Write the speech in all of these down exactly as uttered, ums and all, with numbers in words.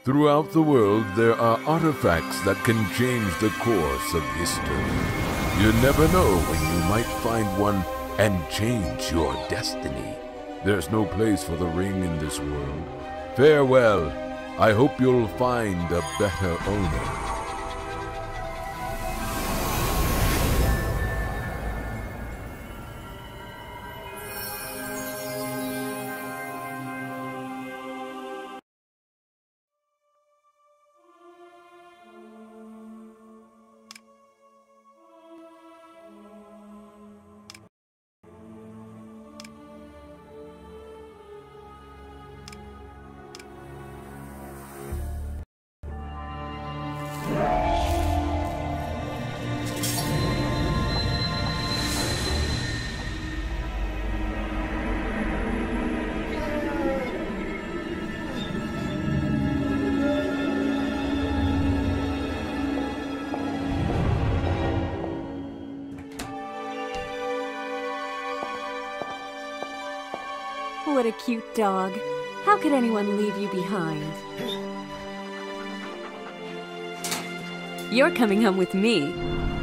Throughout the world, there are artifacts that can change the course of history. You never know when you might find one and change your destiny. There's no place for the ring in this world. Farewell. I hope you'll find a better owner. What a cute dog. How could anyone leave you behind? You're coming home with me.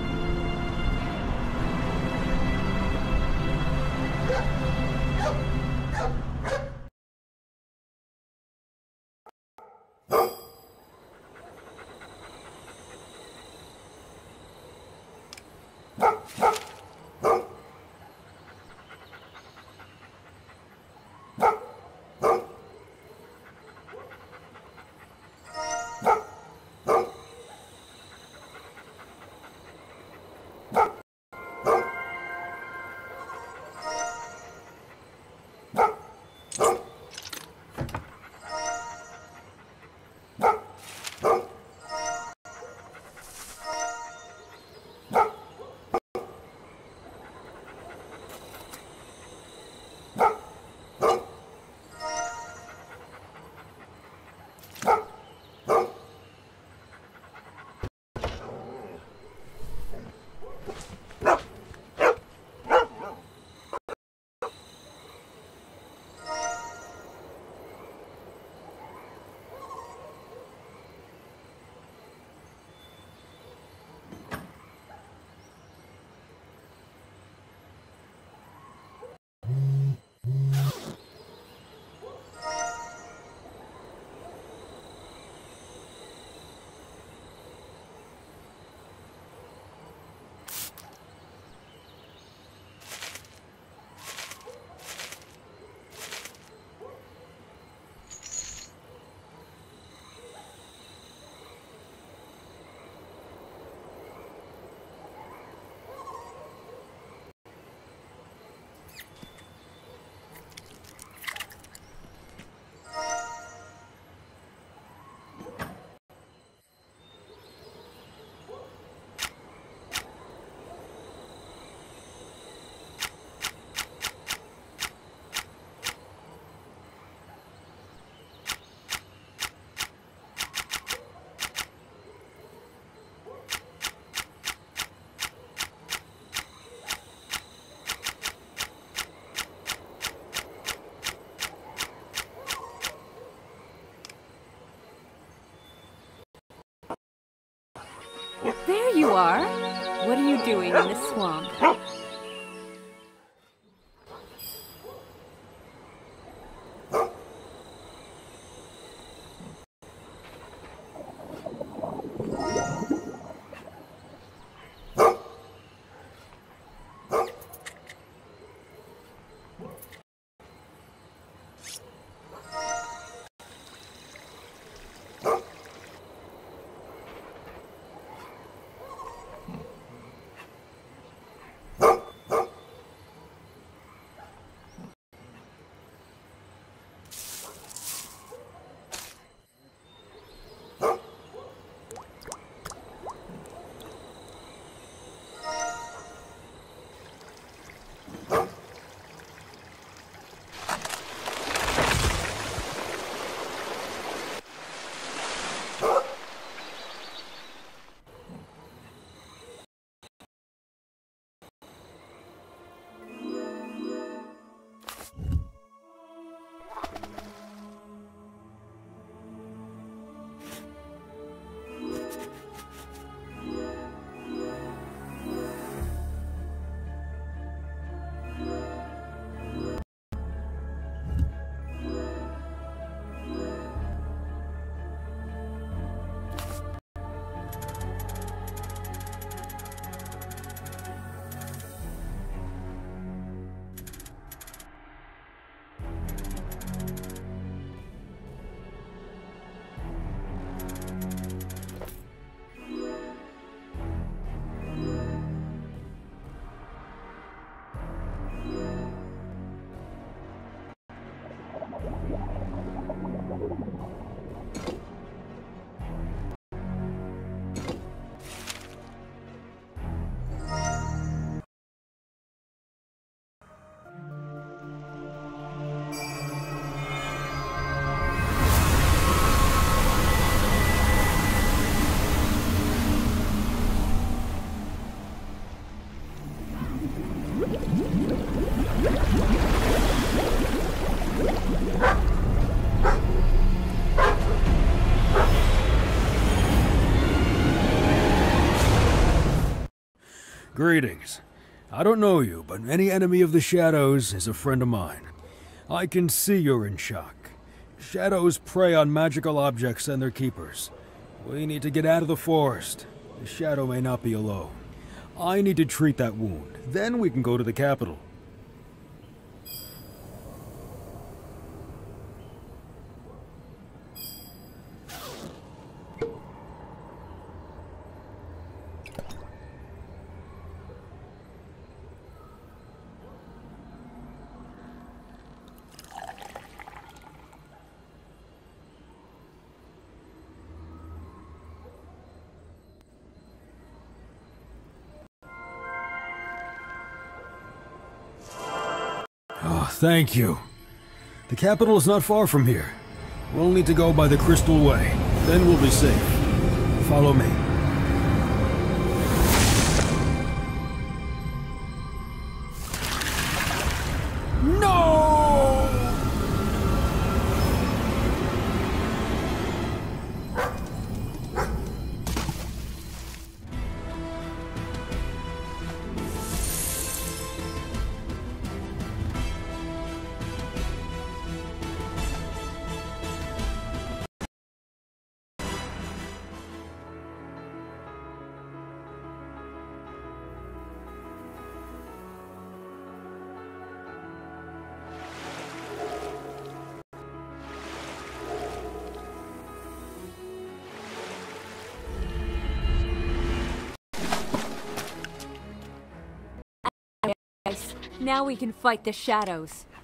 There you are. What are you doing in the swamp? Greetings. I don't know you, but any enemy of the shadows is a friend of mine. I can see you're in shock. Shadows prey on magical objects and their keepers. We need to get out of the forest. The shadow may not be alone. I need to treat that wound. Then we can go to the capital. Oh, thank you. The capital is not far from here. We'll need to go by the Crystal Way. Then we'll be safe. Follow me. No! Now we can fight the shadows.